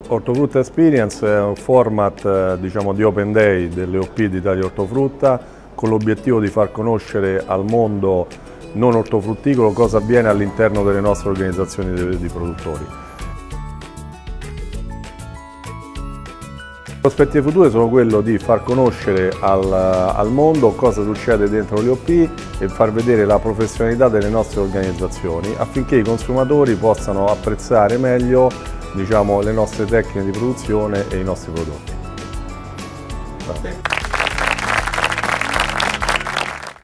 Ortofrutta Experience è un format di Open Day delle OP di Italia Ortofrutta con l'obiettivo di far conoscere al mondo non ortofrutticolo cosa avviene all'interno delle nostre organizzazioni di produttori. Le prospettive future sono quello di far conoscere al mondo cosa succede dentro le OP e far vedere la professionalità delle nostre organizzazioni affinché i consumatori possano apprezzare meglio le nostre tecniche di produzione e i nostri prodotti.